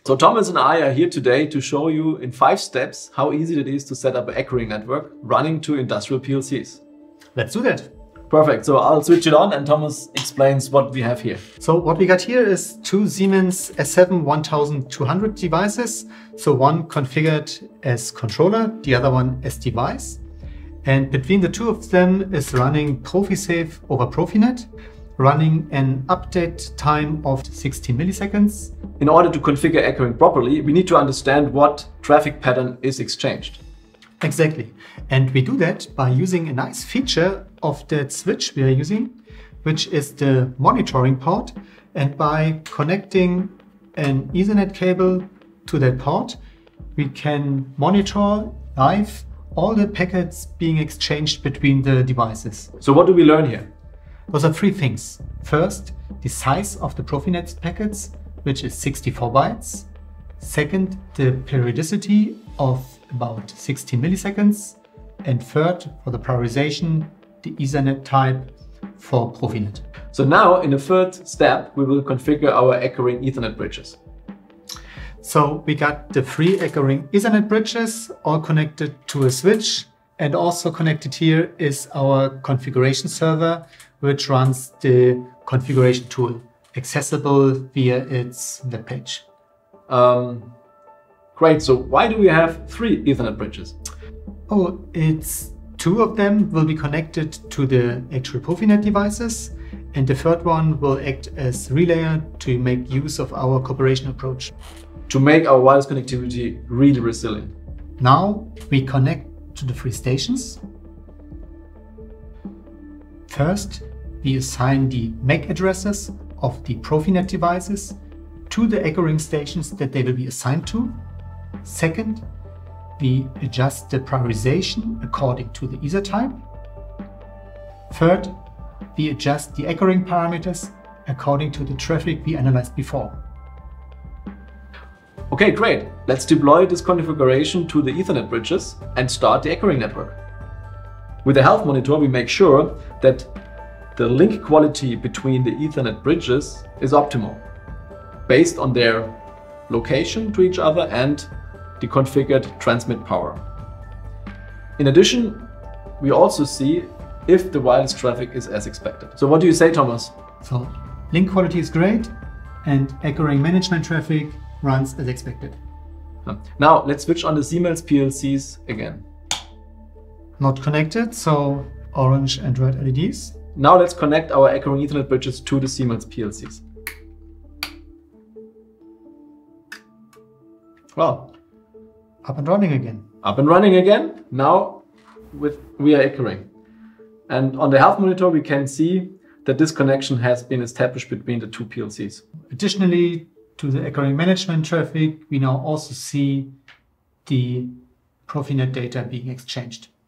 So Thomas and I are here today to show you in 5 steps how easy it is to set up an echoing network running to industrial PLCs. Let's do that. Perfect. So I'll switch it on and Thomas explains what we have here. So what we got here is 2 Siemens S7 1200 devices. So one configured as controller, the other one as device. And between the two of them is running ProfiSafe over Profinet, running an update time of 16 milliseconds. In order to configure echoing properly, we need to understand what traffic pattern is exchanged. Exactly. And we do that by using a nice feature of that switch we are using, which is the monitoring port. And by connecting an Ethernet cable to that port, we can monitor live all the packets being exchanged between the devices. So what do we learn here? Those are 3 things. First, the size of the Profinet packets, which is 64 bytes. Second, the periodicity of about 16 milliseconds. And third, for the prioritization, the Ethernet type for Profinet. So now in the 3rd step, we will configure our echoing Ethernet bridges. So we got the 3 echoing Ethernet bridges, all connected to a switch. And also connected here is our configuration server, which runs the configuration tool, accessible via its webpage. Great, so why do we have 3 Ethernet bridges? Oh, it's 2 of them will be connected to the actual Profinet devices, and the 3rd one will act as relayer to make use of our cooperation approach. To make our wireless connectivity really resilient. Now we connect to the 3 stations. First, we assign the MAC addresses of the Profinet devices to the echoing stations that they will be assigned to. Second, we adjust the prioritization according to the Ether type. Third, we adjust the echoing parameters according to the traffic we analyzed before. Okay, great. Let's deploy this configuration to the Ethernet bridges and start the echoing network. With the health monitor, we make sure that the link quality between the Ethernet bridges is optimal, based on their location to each other and the configured transmit power. In addition, we also see if the wireless traffic is as expected. So what do you say, Thomas? So link quality is great and echoing management traffic runs as expected. Now let's switch on the Siemens PLCs again. Not connected, so orange and red LEDs. Now let's connect our echoing Ethernet bridges to the Siemens PLCs. Well, up and running again. Up and running again. Now we are echoing. And on the health monitor, we can see that this connection has been established between the 2 PLCs. Additionally, to the echoing management traffic, we now also see the Profinet data being exchanged.